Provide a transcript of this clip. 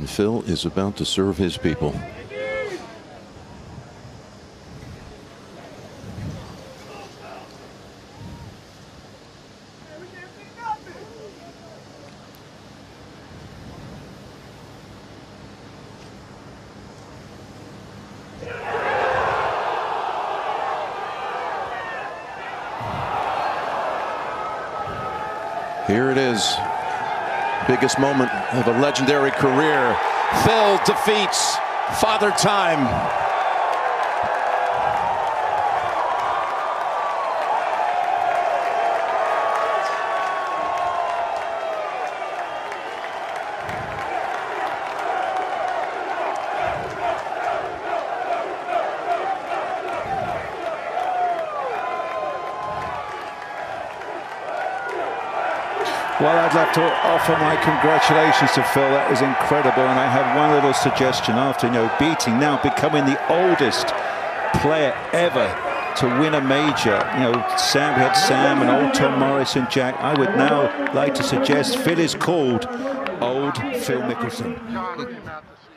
Phil is about to serve his people. Here it is. Biggest moment of a legendary career. Phil defeats Father Time. Well, I'd love to offer my congratulations to Phil. That was incredible. And I have one little suggestion after, beating, now becoming the oldest player ever to win a major. Sam, we had Sam and old Tom Morris and Jack. I would now like to suggest Phil is called Old Phil Mickelson.